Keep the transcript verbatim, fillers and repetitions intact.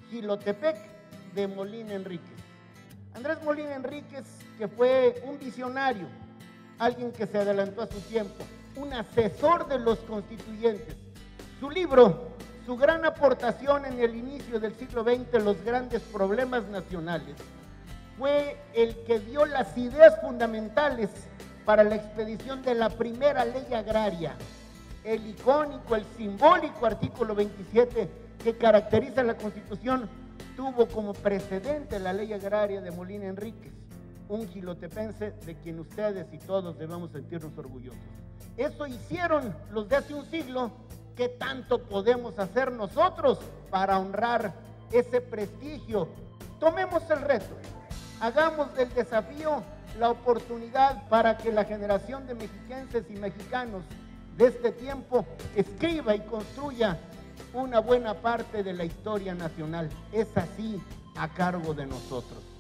Jilotepec de Molina Enríquez. Andrés Molina Enríquez, que fue un visionario, alguien que se adelantó a su tiempo, un asesor de los constituyentes. Su libro, su gran aportación en el inicio del siglo veinte, Los grandes problemas nacionales, fue el que dio las ideas fundamentales para la expedición de la primera ley agraria, el icónico, el simbólico artículo veintisiete que caracteriza la Constitución, tuvo como precedente la ley agraria de Molina Enríquez, un jilotepense de quien ustedes y todos debemos sentirnos orgullosos. Eso hicieron los de hace un siglo. ¿Qué tanto podemos hacer nosotros para honrar ese prestigio? Tomemos el reto, hagamos del desafío la oportunidad para que la generación de mexiquenses y mexicanos de este tiempo escriba y construya una buena parte de la historia nacional. Es así a cargo de nosotros.